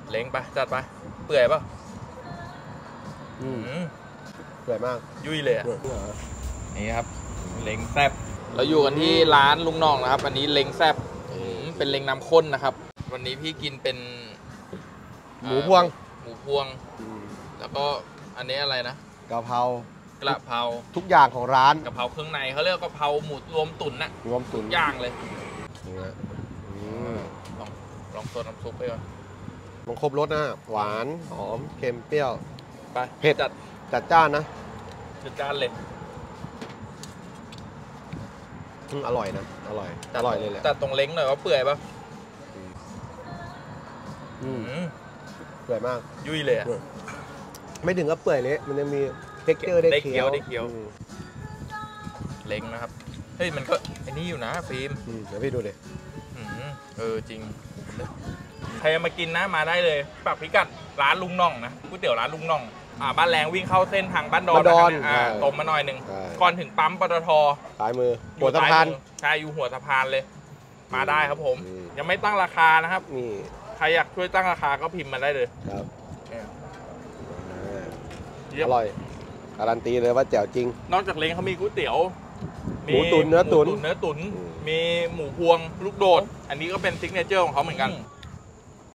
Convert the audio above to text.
เล้งไปจัดไปเปื่อยป่ะเปื่อยมากยุ่ยเลยนี่ครับเล้งแซ่บเราอยู่กันที่ร้านลุงน่องนะครับอันนี้เล้งแซ่บเป็นเล้งน้ำข้นนะครับวันนี้พี่กินเป็นหมูพวงแล้วก็อันนี้อะไรนะกะเพราทุกอย่างของร้านกะเพราเครื่องในเขาเรียกกะเพราหมูรวมตุ๋นน่ะรวมตุ๋นย่างเลยลองซดน้ำซุปไปก่อนมันครบรสนะหวานหอมเค็มเปรี้ยวไปเผ็ดจัดจ้านนะจัดจ้านเลยอร่อยนะอร่อยเลยแหละแต่ตรงเล้งหน่อยว่าเปื่อยป่ะเปื่อยมากยุ่ยเลยไม่ถึงกับเปื่อยเลยมันยังมีเท็กเจอร์ได้เคี้ยวเล้งนะครับเฮ้ยมันก็ไอ้นี่อยู่นะฟิล์มเดี๋ยวพี่ดูเลยจริงใครมากินนะมาได้เลยปักพิกัดร้านลุงน่องนะก๋วยเตี๋ยวร้านลุงน่องบ้านแรงวิ่งเข้าเส้นทางบ้านดอนตรงมาหน่อยหนึ่งก่อนถึงปั๊มปตท. ซ้ายมือหัวสะพานใช่อยู่หัวสะพานเลยมาได้ครับผมยังไม่ตั้งราคานะครับใครอยากช่วยตั้งราคาก็พิมพ์มาได้เลยครับอร่อยการันตีเลยว่าแจ๋วจริงนอกจากเล้งเขามีก๋วยเตี๋ยวหมูตุ๋นเนื้อตุ๋นมีหมูพวงลูกโดดอันนี้ก็เป็นซิกเนเจอร์ของเขาเหมือนกัน